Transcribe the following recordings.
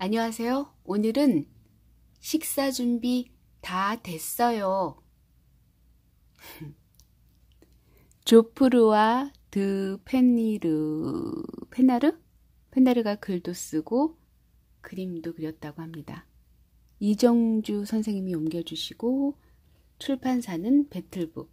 안녕하세요. 오늘은 식사 준비 다 됐어요. 조프루와 드 페나르가 글도 쓰고 그림도 그렸다고 합니다. 이정주 선생님이 옮겨주시고 출판사는 배틀북.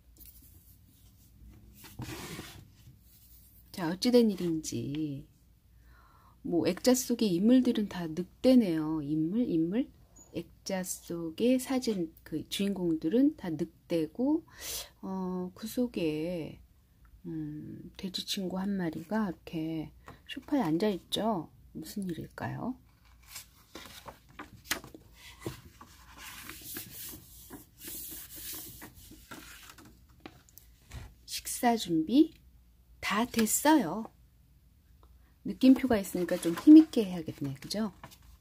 자, 어찌된 일인지 액자 속의 인물들은 다 늑대네요. 인물. 액자 속의 사진, 그 주인공들은 다 늑대고, 그 속에, 돼지 친구 한 마리가 이렇게 소파에 앉아있죠. 무슨 일일까요? 식사 준비 다 됐어요. 느낌표가 있으니까 좀 힘있게 해야겠네, 그죠?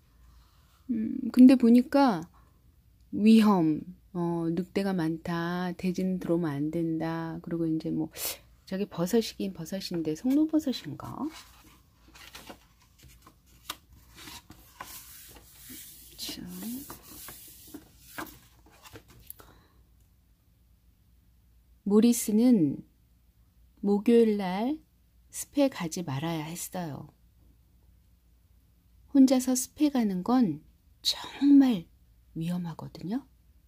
근데 보니까 위험, 늑대가 많다, 돼지는 들어오면 안 된다, 그리고 이제 저게 버섯이긴 버섯인데, 송로버섯인가? 자. 모리스는 목요일날 숲에 가지 말아야 했어요. 혼자서 숲에 가는 건 정말 위험하거든요.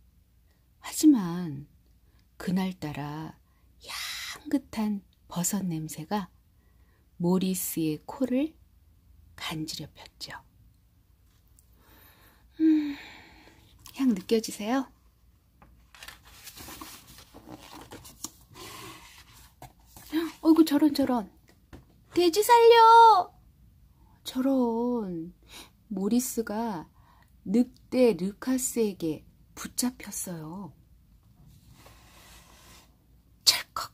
하지만 그날따라 향긋한 버섯 냄새가 모리스의 코를 간지럽혔죠. 향 느껴지세요? 어이구, 저런. 돼지 살려! 저런. 모리스가 늑대 르카스에게 붙잡혔어요. 철컥.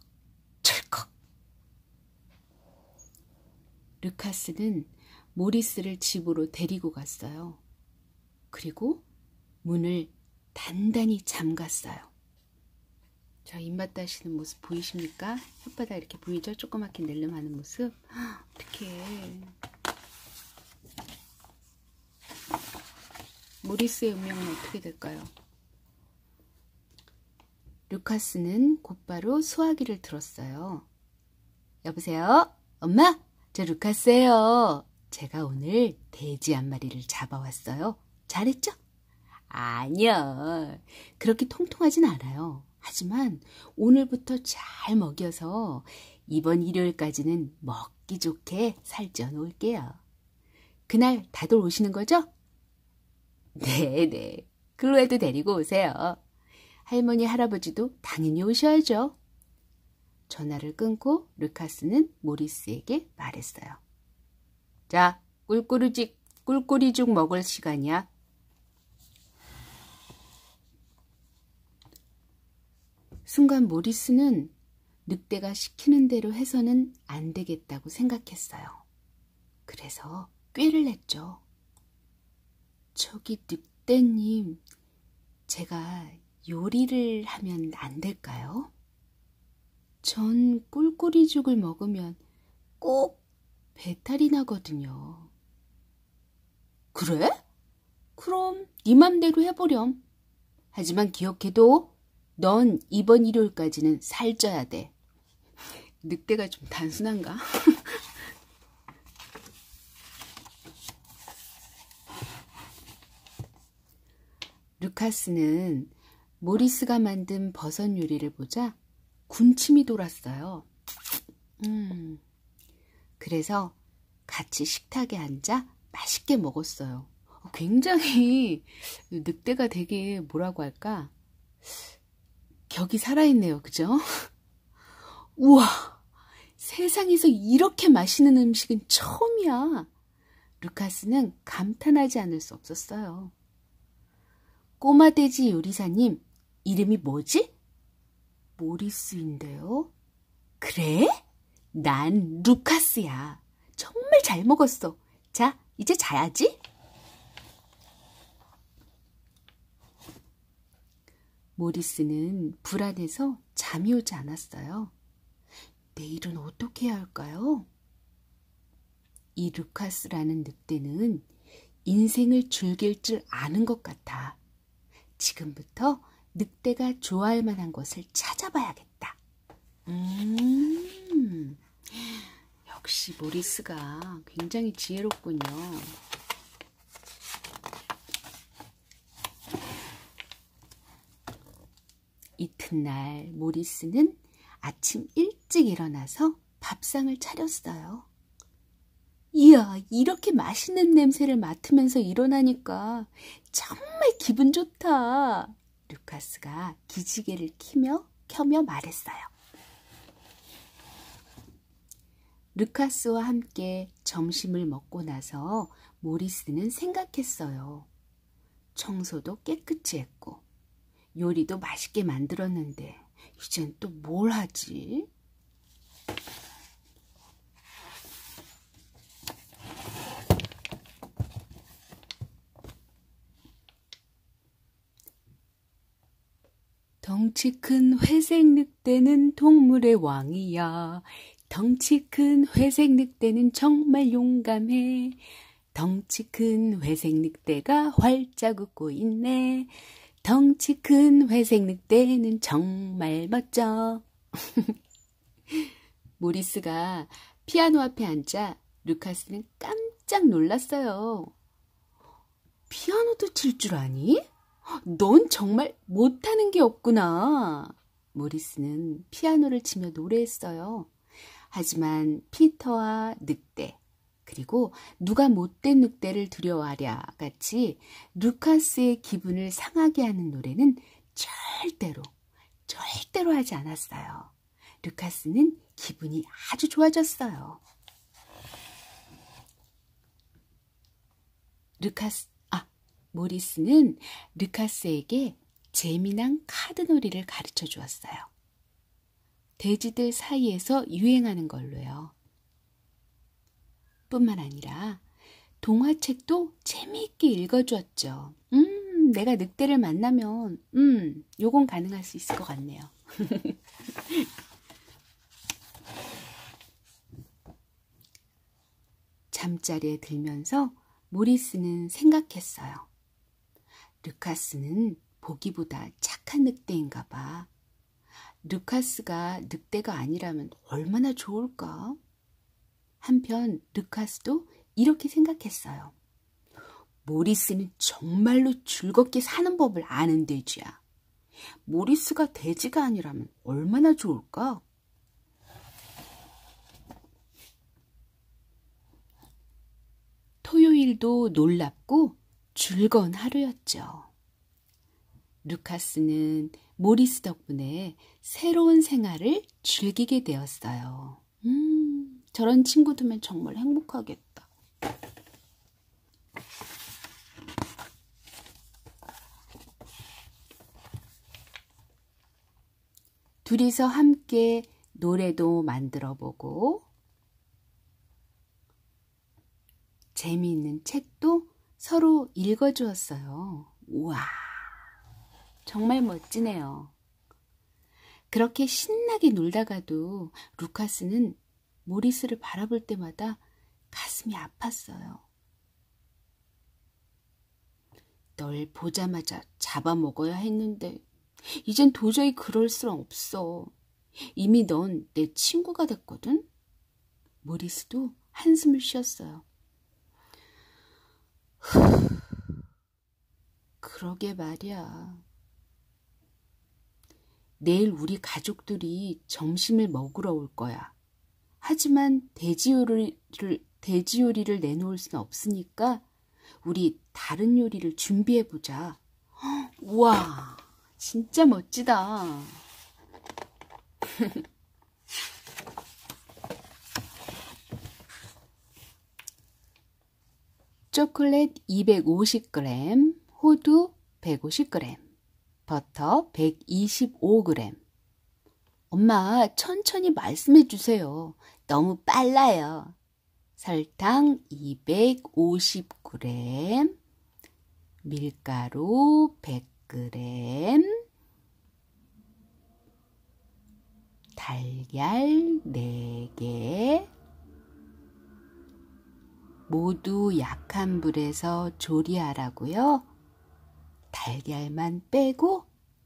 르카스는 모리스를 집으로 데리고 갔어요. 그리고 문을 단단히 잠갔어요. 저 입맛 다시는 모습 보이십니까? 혓바닥 이렇게 보이죠? 조그맣게 낼름하는 모습. 어떡해. 모리스의 운명은 어떻게 될까요? 루카스는 곧바로 수화기를 들었어요. 여보세요? 엄마? 저 루카스예요. 제가 오늘 돼지 한 마리를 잡아왔어요. 잘했죠? 아니요. 그렇게 통통하진 않아요. 하지만 오늘부터 잘 먹여서 이번 일요일까지는 먹기 좋게 살쪄 놓을게요. 그날 다들 오시는 거죠? 네네. 클로에도 데리고 오세요. 할머니, 할아버지도 당연히 오셔야죠. 전화를 끊고 루카스는 모리스에게 말했어요. 자, 꿀꿀이죽 먹을 시간이야. 순간 모리스는 늑대가 시키는 대로 해서는 안 되겠다고 생각했어요. 그래서 꾀를 냈죠. 저기 늑대님, 제가 요리를 하면 안 될까요? 전 꿀꿀이죽을 먹으면 꼭 배탈이 나거든요. 그래? 그럼 네 맘대로 해보렴. 하지만 기억해도 넌 이번 일요일까지는 살쪄야 돼. 늑대가 좀 단순한가? 루카스는 모리스가 만든 버섯 요리를 보자 군침이 돌았어요. 그래서 같이 식탁에 앉아 맛있게 먹었어요. 굉장히 늑대가 되게 뭐라고 할까? 격이 살아있네요. 그죠? 우와! 세상에서 이렇게 맛있는 음식은 처음이야. 루카스는 감탄하지 않을 수 없었어요. 꼬마 돼지 요리사님, 이름이 뭐지? 모리스인데요. 그래? 난 루카스야. 정말 잘 먹었어. 자, 이제 자야지. 모리스는 불안해서 잠이 오지 않았어요. 내일은 어떻게 해야 할까요? 이 루카스라는 늑대는 인생을 즐길 줄 아는 것 같아. 지금부터 늑대가 좋아할 만한 것을 찾아봐야겠다. 역시 모리스가 굉장히 지혜롭군요. 이튿날 모리스는 아침 일찍 일어나서 밥상을 차렸어요. 이야, 이렇게 맛있는 냄새를 맡으면서 일어나니까 정말 기분 좋다. 루카스가 기지개를 켜며 말했어요. 루카스와 함께 점심을 먹고 나서 모리스는 생각했어요. 청소도 깨끗이 했고 요리도 맛있게 만들었는데 이젠 또 뭘 하지? 덩치 큰 회색 늑대는 동물의 왕이야. 덩치 큰 회색 늑대는 정말 용감해. 덩치 큰 회색 늑대가 활짝 웃고 있네. 덩치 큰 회색 늑대는 정말 멋져. 모리스가 피아노 앞에 앉자 루카스는 깜짝 놀랐어요. 피아노도 칠 줄 아니? 넌 정말 못하는 게 없구나. 모리스는 피아노를 치며 노래했어요. 하지만 피터와 늑대, 그리고 누가 못된 늑대를 두려워하랴 같이 루카스의 기분을 상하게 하는 노래는 절대로 하지 않았어요. 루카스는 기분이 아주 좋아졌어요. 모리스는 루카스에게 재미난 카드놀이를 가르쳐 주었어요. 돼지들 사이에서 유행하는 걸로요. 뿐만 아니라 동화책도 재미있게 읽어주었죠. 내가 늑대를 만나면 요건 가능할 수 있을 것 같네요. 잠자리에 들면서 모리스는 생각했어요. 루카스는 보기보다 착한 늑대인가 봐. 루카스가 늑대가 아니라면 얼마나 좋을까? 한편 루카스도 이렇게 생각했어요. 모리스는 정말로 즐겁게 사는 법을 아는 돼지야. 모리스가 돼지가 아니라면 얼마나 좋을까? 토요일도 놀랍고 즐거운 하루였죠. 루카스는 모리스 덕분에 새로운 생활을 즐기게 되었어요. 저런 친구 두면 정말 행복하겠다. 둘이서 함께 노래도 만들어보고 재미있는 책도 서로 읽어주었어요. 우와, 정말 멋지네요. 그렇게 신나게 놀다가도 루카스는 모리스를 바라볼 때마다 가슴이 아팠어요. 널 보자마자 잡아먹어야 했는데 이젠 도저히 그럴 수는 없어. 이미 넌 내 친구가 됐거든. 모리스도 한숨을 쉬었어요. 그러게 말이야. 내일 우리 가족들이 점심을 먹으러 올 거야. 하지만 돼지 요리를 내놓을 수는 없으니까 우리 다른 요리를 준비해보자. 우와, 진짜 멋지다. 초콜릿 250g, 호두 150g, 버터 125g. 엄마, 천천히 말씀해 주세요. 너무 빨라요. 설탕 250g, 밀가루 100g, 달걀 4개, 모두 약한 불에서 조리하라고요? 달걀만 빼고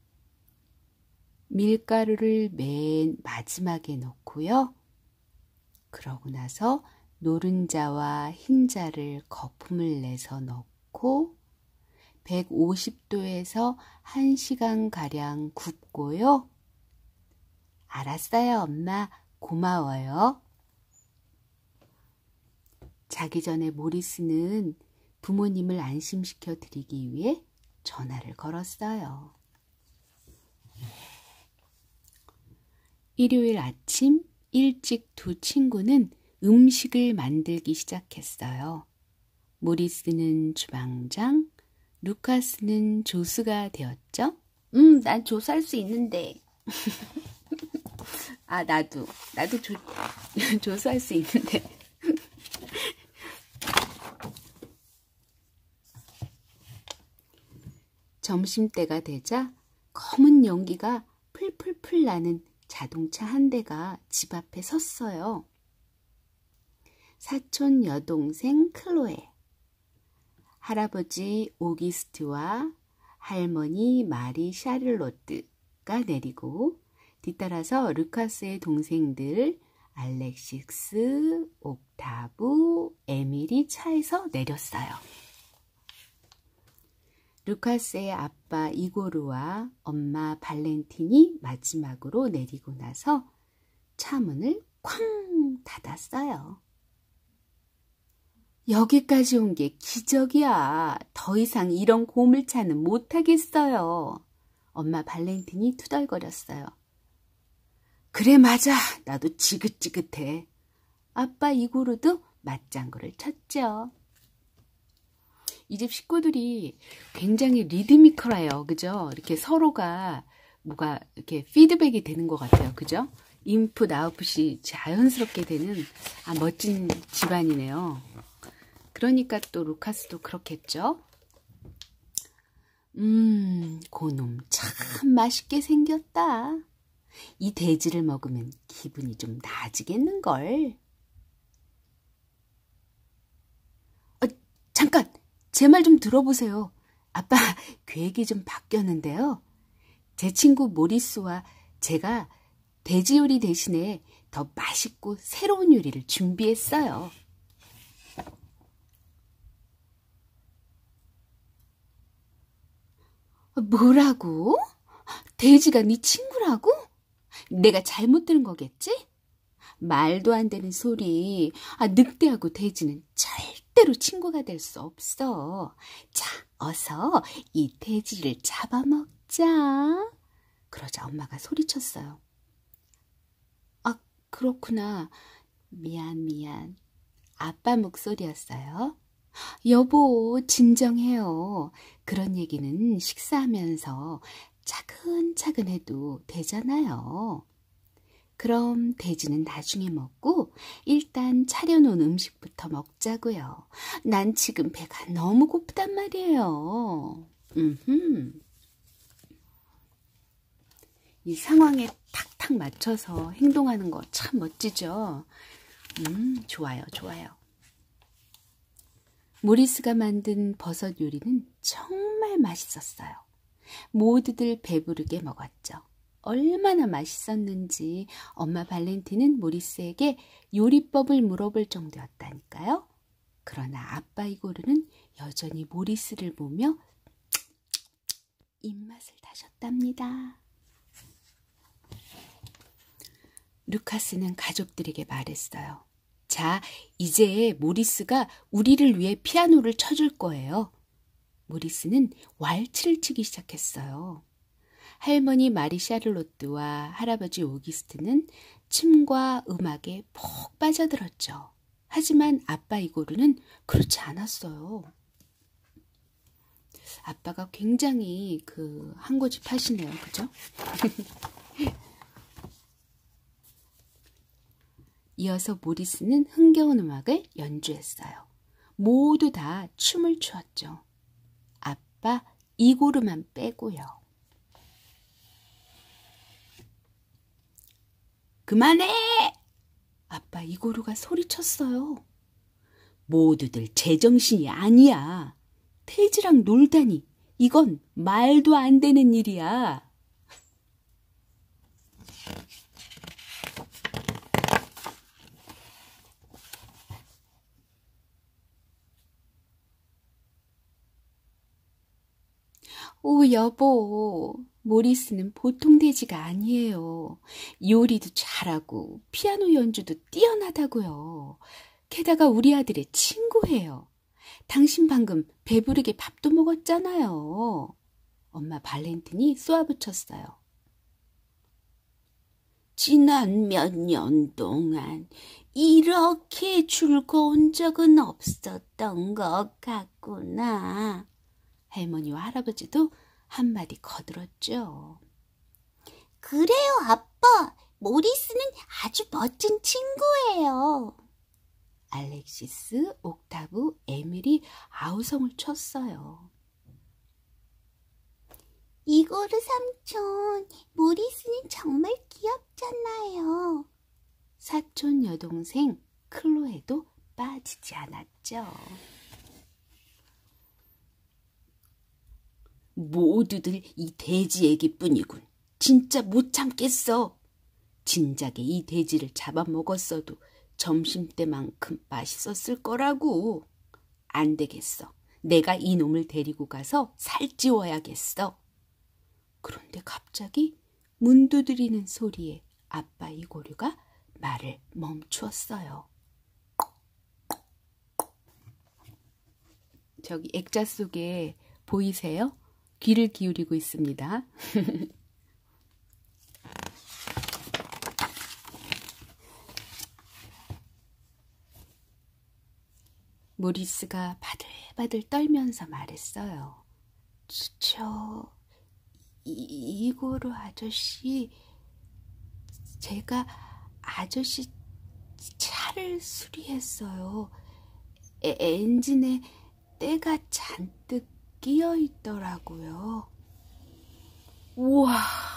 밀가루를 맨 마지막에 넣고요. 그러고 나서 노른자와 흰자를 거품을 내서 넣고 150도에서 1시간가량 굽고요. 알았어요, 엄마. 고마워요. 자기 전에 모리스는 부모님을 안심시켜 드리기 위해 전화를 걸었어요. 일요일 아침 일찍 두 친구는 음식을 만들기 시작했어요. 모리스는 주방장, 루카스는 조수가 되었죠? 난 조수할 수 있는데. 아, 나도 조수할 수 있는데. 점심때가 되자 검은 연기가 풀풀풀 나는 자동차 한 대가 집 앞에 섰어요. 사촌 여동생 클로에, 할아버지 오기스트와 할머니 마리 샤를로트가 내리고 뒤따라서 루카스의 동생들 알렉시스, 옥타브, 에밀이 차에서 내렸어요. 루카스의 아빠 이고르와 엄마 발렌틴이 마지막으로 내리고 나서 차 문을 쾅 닫았어요. 여기까지 온 게 기적이야. 더 이상 이런 고물차는 못하겠어요. 엄마 발렌틴이 투덜거렸어요. 그래, 맞아. 나도 지긋지긋해. 아빠 이고르도 맞장구를 쳤죠. 이 집 식구들이 굉장히 리드미컬해요. 그죠? 이렇게 서로가 뭐가 이렇게 피드백이 되는 것 같아요. 그죠? 인풋, 아웃풋이 자연스럽게 되는 멋진 집안이네요. 그러니까 또 루카스도 그렇겠죠? 고놈 참 맛있게 생겼다. 이 돼지를 먹으면 기분이 좀 나아지겠는걸. 잠깐! 제 말 좀 들어보세요. 아빠, 계획이 좀 바뀌었는데요. 제 친구 모리스와 제가 돼지 요리 대신에 더 맛있고 새로운 요리를 준비했어요. 뭐라고? 돼지가 네 친구라고? 내가 잘못 들은 거겠지? 말도 안 되는 소리. 늑대하고 돼지는 절대로 친구가 될 수 없어. 자, 어서 이 돼지를 잡아먹자. 그러자 엄마가 소리쳤어요. 그렇구나. 미안. 아빠 목소리였어요. 여보, 진정해요. 그런 얘기는 식사하면서 차근차근 해도 되잖아요. 그럼 돼지는 나중에 먹고 일단 차려놓은 음식부터 먹자고요. 난 지금 배가 너무 고프단 말이에요. 이 상황에 탁탁 맞춰서 행동하는 거 참 멋지죠? 좋아요. 모리스가 만든 버섯 요리는 정말 맛있었어요. 모두들 배부르게 먹었죠. 얼마나 맛있었는지 엄마 발렌틴은 모리스에게 요리법을 물어볼 정도였다니까요. 그러나 아빠 이고르는 여전히 모리스를 보며 입맛을 다셨답니다. 루카스는 가족들에게 말했어요. 자, 이제 모리스가 우리를 위해 피아노를 쳐줄 거예요. 모리스는 왈츠를 치기 시작했어요. 할머니 마리 샤를로트와 할아버지 오기스트는 춤과 음악에 푹 빠져들었죠. 하지만 아빠 이고르는 그렇지 않았어요. 아빠가 굉장히 한 고집하시네요. 그죠? 이어서 모리스는 흥겨운 음악을 연주했어요. 모두 다 춤을 추었죠. 아빠 이고르만 빼고요. 그만해! 아빠 이고르가 소리쳤어요. 모두들 제정신이 아니야. 돼지랑 놀다니 이건 말도 안 되는 일이야. 오, 여보, 모리스는 보통 돼지가 아니에요. 요리도 잘하고 피아노 연주도 뛰어나다고요. 게다가 우리 아들의 친구예요. 당신 방금 배부르게 밥도 먹었잖아요. 엄마 발렌틴이 쏘아붙였어요. 지난 몇 년 동안 이렇게 즐거운 적은 없었던 것 같구나. 할머니와 할아버지도 한마디 거들었죠. 그래요, 아빠. 모리스는 아주 멋진 친구예요. 알렉시스, 옥타브, 에밀이 아우성을 쳤어요. 이고르 삼촌, 모리스는 정말 귀엽잖아요. 사촌 여동생 클로에도 빠지지 않았죠. 모두들 이 돼지 얘기뿐이군. 진짜 못 참겠어. 진작에 이 돼지를 잡아먹었어도 점심때만큼 맛있었을 거라고. 안 되겠어. 내가 이 놈을 데리고 가서 살찌워야겠어. 그런데 갑자기 문 두드리는 소리에 아빠 이고르가 말을 멈추었어요. 저기 액자 속에 보이세요? 귀를 기울이고 있습니다. 모리스가 바들바들 떨면서 말했어요. 이고르 아저씨, 제가 아저씨 차를 수리했어요. 엔진에 때가 잔뜩 끼어 있더라고요. 우와!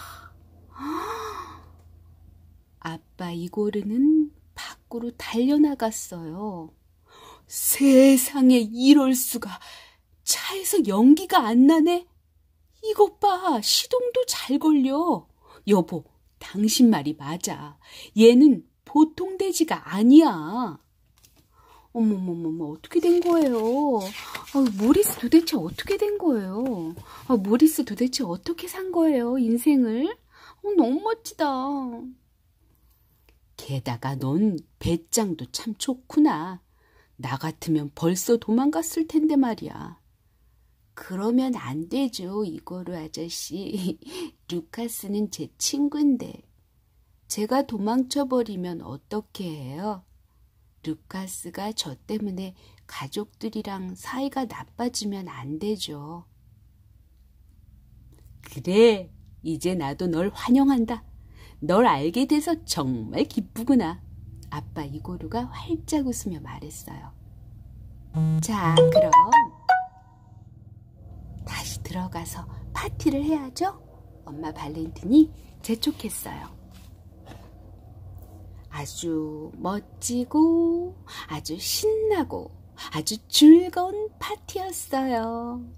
아빠 이고르는 밖으로 달려나갔어요. 세상에 이럴 수가. 차에서 연기가 안 나네. 이것 봐, 시동도 잘 걸려. 여보, 당신 말이 맞아. 얘는 보통 돼지가 아니야. 어머머머머, 어떻게 된 거예요? 모리스 도대체 어떻게 된 거예요? 모리스 도대체 어떻게 산 거예요, 인생을? 너무 멋지다. 게다가 넌 배짱도 참 좋구나. 나 같으면 벌써 도망갔을 텐데 말이야. 그러면 안 되죠, 이고르 아저씨. 루카스는 제 친구인데. 제가 도망쳐버리면 어떻게 해요? 루카스가 저 때문에 가족들이랑 사이가 나빠지면 안 되죠. 그래, 이제 나도 널 환영한다. 널 알게 돼서 정말 기쁘구나. 아빠 이고르가 활짝 웃으며 말했어요. 자, 그럼 다시 들어가서 파티를 해야죠. 엄마 발렌틴이 재촉했어요. 아주 멋지고 아주 신나고 아주 즐거운 파티였어요.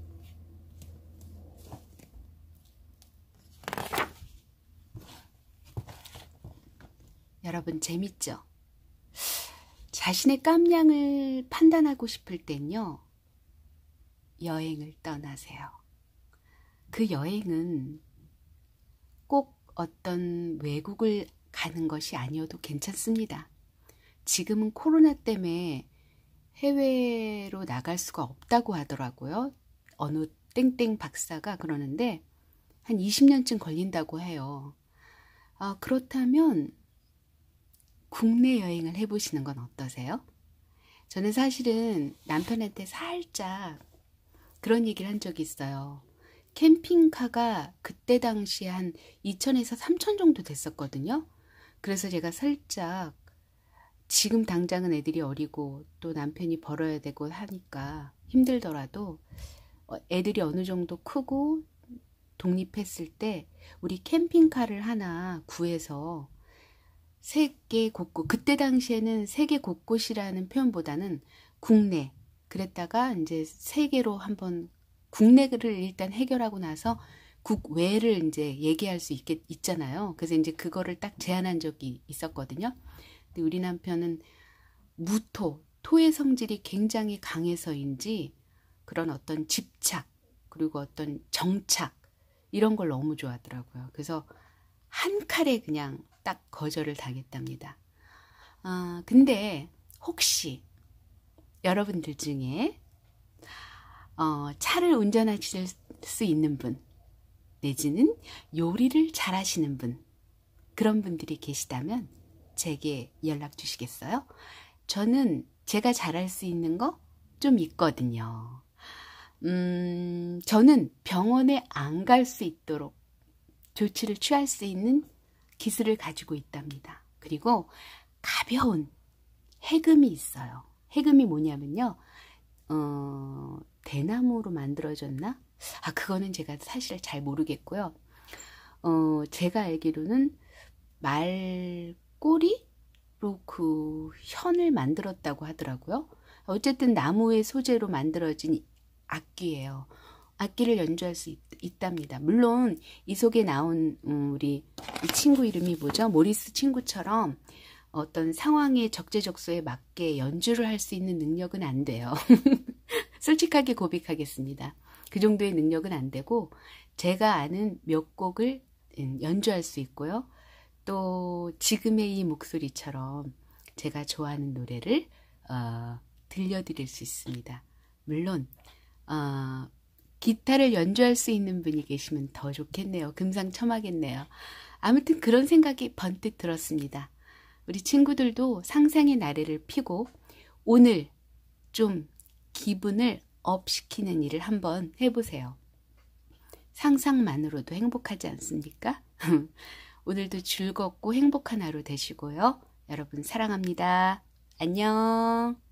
여러분 재밌죠? 자신의 깜냥을 판단하고 싶을 땐요, 여행을 떠나세요. 그 여행은 꼭 어떤 외국을 가는 것이 아니어도 괜찮습니다. 지금은 코로나 때문에 해외로 나갈 수가 없다고 하더라고요. 어느 땡땡 박사가 그러는데 한 20년쯤 걸린다고 해요. 그렇다면 국내 여행을 해보시는 건 어떠세요? 저는 사실은 남편한테 살짝 그런 얘기를 한 적이 있어요. 캠핑카가 그때 당시에 한 2,000에서 3,000 정도 됐었거든요. 그래서 제가 살짝 지금 당장은 애들이 어리고 또 남편이 벌어야 되고 하니까 힘들더라도 애들이 어느 정도 크고 독립했을 때 우리 캠핑카를 하나 구해서 세계 곳곳, 그때 당시에는 세계 곳곳이라는 표현보다는 국내, 그랬다가 이제 세계로 한번 국내를 일단 해결하고 나서 국외를 이제 얘기할 수 있잖아요. 그래서 이제 그거를 딱 제안한 적이 있었거든요. 근데 우리 남편은 토의 성질이 굉장히 강해서인지 그런 어떤 집착, 그리고 어떤 정착, 이런 걸 너무 좋아하더라고요. 그래서 한 칼에 그냥 딱 거절을 당했답니다. 근데 혹시 여러분들 중에 차를 운전하실 수 있는 분, 내지는 요리를 잘하시는 분, 그런 분들이 계시다면 제게 연락 주시겠어요? 저는 제가 잘할 수 있는 거 좀 있거든요. 저는 병원에 안 갈 수 있도록 조치를 취할 수 있는 기술을 가지고 있답니다. 그리고 가벼운 해금이 있어요. 해금이 뭐냐면요. 대나무로 만들어졌나? 그거는 제가 사실 잘 모르겠고요. 제가 알기로는 말꼬리로 그 현을 만들었다고 하더라고요. 어쨌든 나무의 소재로 만들어진 악기예요. 악기를 연주할 수 있답니다. 물론 이 속에 나온 우리 이 친구 이름이 뭐죠? 모리스 친구처럼 어떤 상황의 적재적소에 맞게 연주를 할 수 있는 능력은 안 돼요. 솔직하게 고백하겠습니다. 그 정도의 능력은 안 되고 제가 아는 몇 곡을 연주할 수 있고요. 또 지금의 이 목소리처럼 제가 좋아하는 노래를 들려드릴 수 있습니다. 물론 기타를 연주할 수 있는 분이 계시면 더 좋겠네요. 금상첨화겠네요. 아무튼 그런 생각이 번뜩 들었습니다. 우리 친구들도 상상의 나래를 피고 오늘 좀 기분을 업시키는 일을 한번 해보세요. 상상만으로도 행복하지 않습니까? 오늘도 즐겁고 행복한 하루 되시고요. 여러분 사랑합니다. 안녕.